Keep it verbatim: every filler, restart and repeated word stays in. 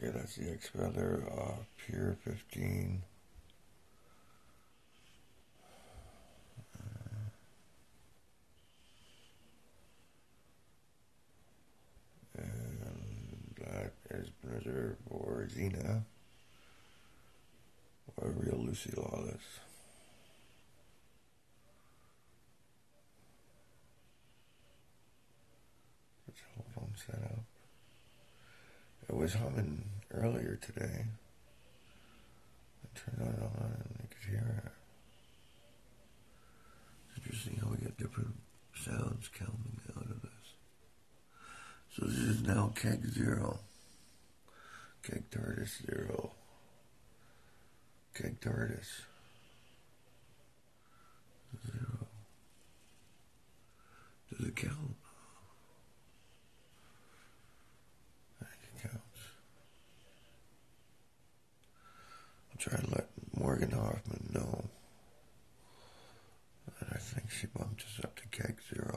Okay, that's the Xfeather uh, Pure fifteen. And that is Blizzard or Xena or Real Lucy Lawless. Let's hold on set up. It was humming earlier today. I turned it on and I could hear it. It's interesting how we get different sounds coming out of this. So this is now keg zero. Keg TARDIS zero. Keg TARDIS. Zero. Does it count? I think it counts. I'll try and let Morgan Hoffman know that I think she bumped us up to keg zero.